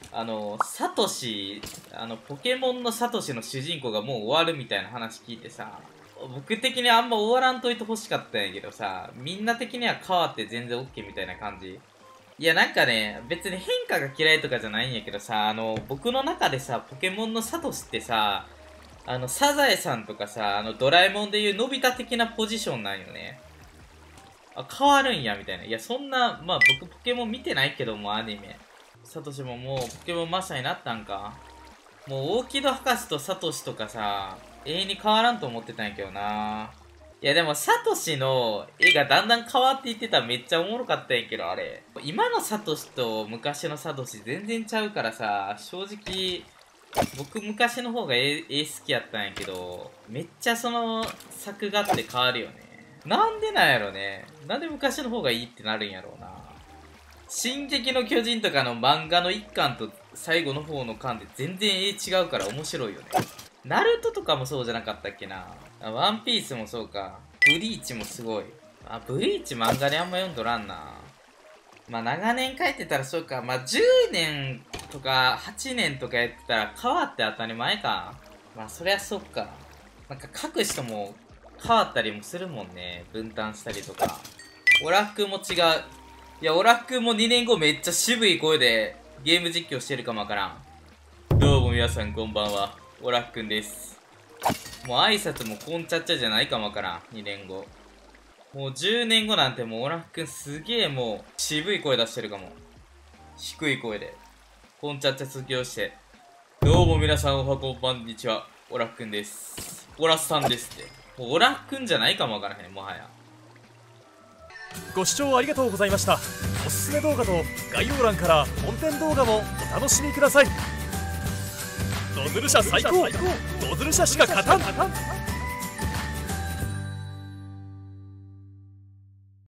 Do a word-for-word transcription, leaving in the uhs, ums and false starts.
あの、サトシ、あの、ポケモンのサトシの主人公がもう終わるみたいな話聞いてさ、僕的にあんま終わらんといて欲しかったんやけどさ、みんな的には変わって全然 OK みたいな感じ。いやなんかね、別に変化が嫌いとかじゃないんやけどさ、あの、僕の中でさ、ポケモンのサトシってさ、あの、サザエさんとかさ、あの、ドラえもんでいうのび太的なポジションなんよね。あ、変わるんや、みたいな。いや、そんな、まあ僕ポケモン見てないけども、アニメ。サトシももうポケモンマスターになったんか。もう大木戸博士とサトシとかさ、永遠に変わらんと思ってたんやけどな。いやでもサトシの絵がだんだん変わっていってたらめっちゃおもろかったんやけど、あれ。今のサトシと昔のサトシ全然ちゃうからさ、正直、僕昔の方が絵、絵好きやったんやけど、めっちゃその作画って変わるよね。なんでなんやろね。なんで昔の方がいいってなるんやろうな。進撃の巨人とかの漫画の一巻と最後の方の巻で全然絵違うから面白いよね。ナルトとかもそうじゃなかったっけな。ワンピースもそうか。ブリーチもすごい。あ、ブリーチ漫画であんま読んどらんな。まあ長年書いてたらそうか。まあじゅうねんとかはちねんとかやってたら変わって当たり前か。まあそりゃそっか。なんか書く人も変わったりもするもんね。分担したりとか。オラフ君も違う。いや、オラフ君もにねんごめっちゃ渋い声でゲーム実況してるかもわからん。どうも皆さんこんばんは。オラフ君です。もう挨拶もこんちゃっちゃじゃないかもわからん。にねんご。もうじゅうねんごなんてもうオラフ君すげえもう渋い声出してるかも。低い声で。こんちゃっちゃ卒業して。どうも皆さんおはこんにちは。オラフ君です。オラスさんですって。もうオラフ君じゃないかもわからへん、もはや。 ご視聴ありがとうございました。おすすめ動画と概要欄から本編動画もお楽しみください。ドズル社最高、ドズル社しか勝たん。